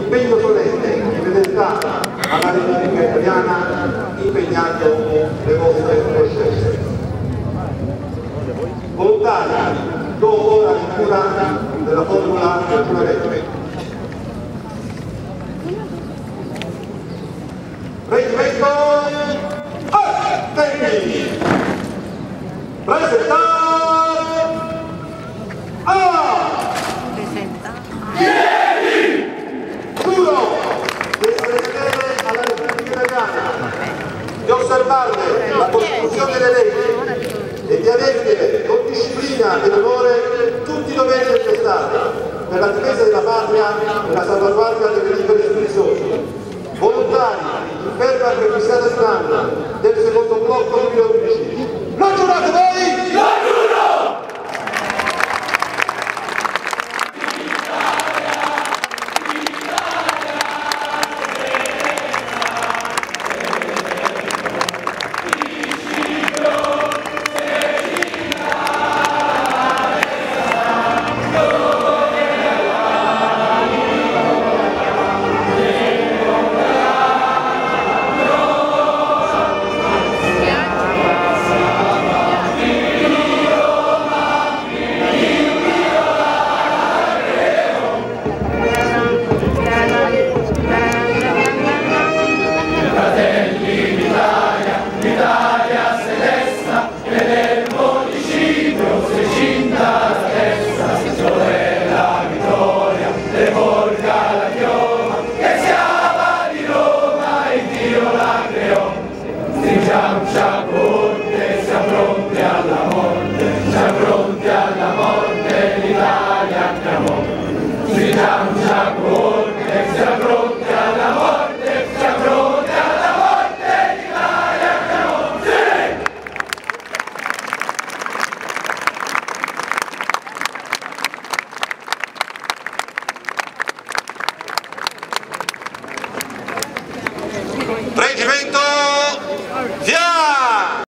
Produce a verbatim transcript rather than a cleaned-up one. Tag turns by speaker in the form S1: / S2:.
S1: impegno solenne di fedeltà alla Repubblica Italiana impegnato le vostre coscienze. Volontari, do ora lettura della formula del giuramento. Reggimento Artemi! Presenta A!
S2: Presenta
S1: Ieri! Giuro di essere fedele alla Repubblica Italiana, di osservarne la Costituzione e le leggi e di avere con disciplina ed onore tutti i doveri del Stato per la difesa della patria e la salvaguardia delle libere istituzioni. Volontari in ferma prefissata di un anno del secondo blocco duemilaundici